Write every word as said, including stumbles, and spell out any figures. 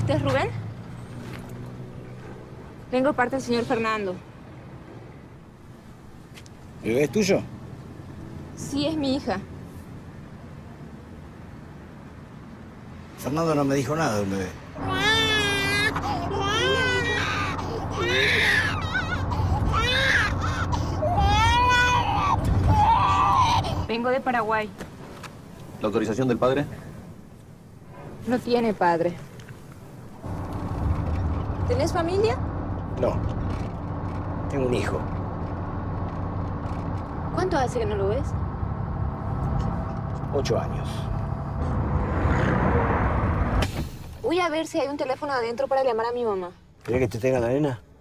¿Usted es Rubén? Vengo de parte del señor Fernando. ¿El bebé es tuyo? Sí, es mi hija. Fernando no me dijo nada del bebé. Vengo de Paraguay. ¿La autorización del padre? No tiene padre. ¿Tenés familia? No. Tengo un hijo. ¿Cuánto hace que no lo ves? Ocho años. Voy a ver si hay un teléfono adentro para llamar a mi mamá. ¿Querés que te tenga la nena?